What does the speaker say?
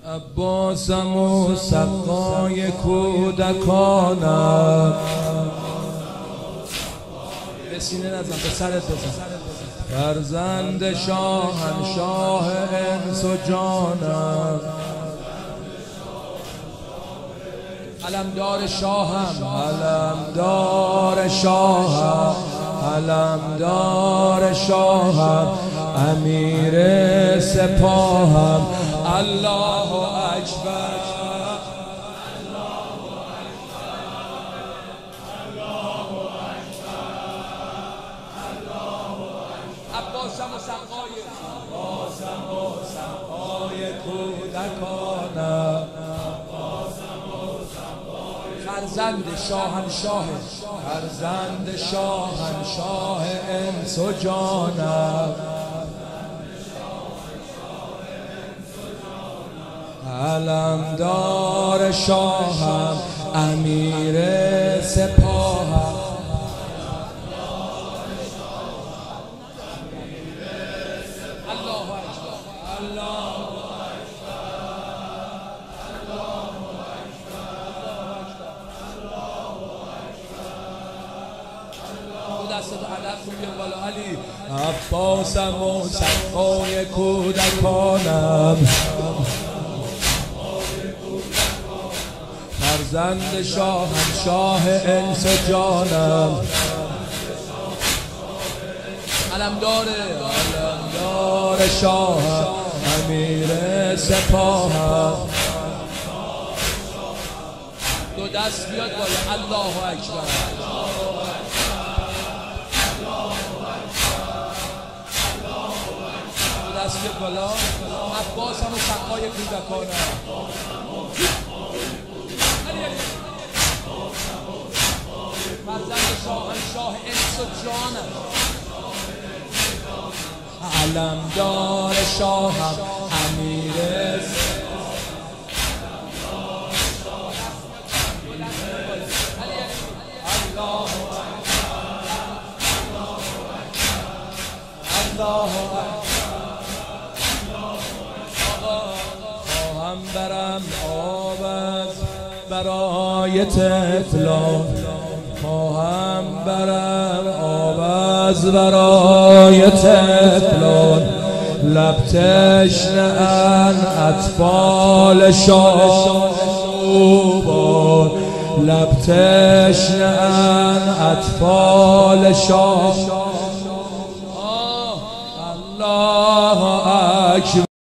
عباسم و سقای کودکانم. به سینه نزن، به سرت بزن. فرزند شاهنشاه انس و جانم. علمدار شاهم، علمدار شاهم، علمدار شاهم، امیر سپاهم. الله اکبر، عباسم و سقای کودکانم. فرزند شاهنشاه، فرزند شاهنشاه انس و جانم. علمدار شاهم، امیر سپاهم. الله اکبر، الله علی. عباسم و سقای کودکانم. فرزند شاهنشاه انس و جانم. علمدار شاهم، امیر سپاهم. دو دست بیاد بالا. الله اکبر، دست بیاد بالا. عباسم و سقای کودکانم. فرزند شاهنشاه انس و جانم. علمدار شاهم، امیر الله خواهم برم آب برای طفلان. خواهم برم آب از برای طفلان. لب تشنه‌اند اطفال شاهوبان. لب تشنه‌اند اطفال شاه. الله اکبر.